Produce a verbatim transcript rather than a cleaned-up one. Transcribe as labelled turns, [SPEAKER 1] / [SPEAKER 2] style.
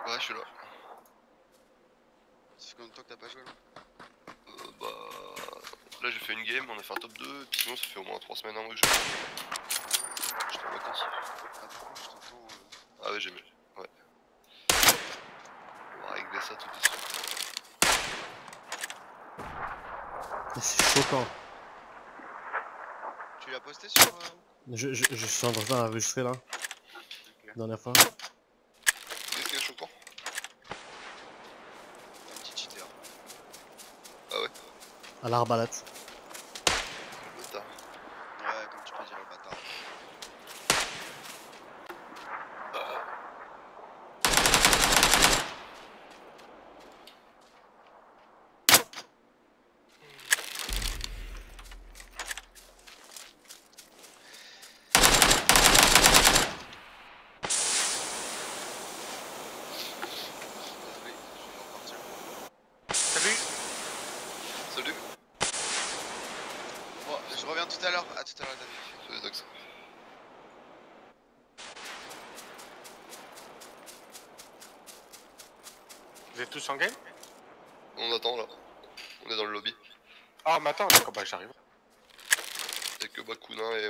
[SPEAKER 1] Ouais, je suis là.
[SPEAKER 2] Ça fait combien de temps que t'as pas joué là?
[SPEAKER 1] Euh, bah... Là j'ai fait une game, on a fait un top deux, et puis sinon ça fait au moins trois semaines, un mois que je joue. J'étais en vacances.
[SPEAKER 2] Ah par contre je t'entends... Euh...
[SPEAKER 1] Ah ouais, j'ai mis. Ouais. On va régler ça tout de suite.
[SPEAKER 3] C'est choquant.
[SPEAKER 2] Tu l'as posté sur... Euh...
[SPEAKER 3] Je, je, je suis en train d'enregistrer là.
[SPEAKER 2] Okay.
[SPEAKER 3] Dernière fois.
[SPEAKER 1] Qu'est-ce qui est choquant?
[SPEAKER 2] Un petit cheater.
[SPEAKER 1] Ah ouais?
[SPEAKER 3] À l'arbalète.
[SPEAKER 1] Le bâtard.
[SPEAKER 2] Ouais, comme tu peux dire le bâtard.
[SPEAKER 1] Salut. Salut.
[SPEAKER 2] Bon, je reviens tout à l'heure. À tout à l'heure, David.
[SPEAKER 1] Salut Dax.
[SPEAKER 4] Vous êtes tous en game?
[SPEAKER 1] On attend là. On est dans le lobby.
[SPEAKER 4] Ah, mais attends, d'accord, bah j'arrive.
[SPEAKER 1] Y'a que Bakuna et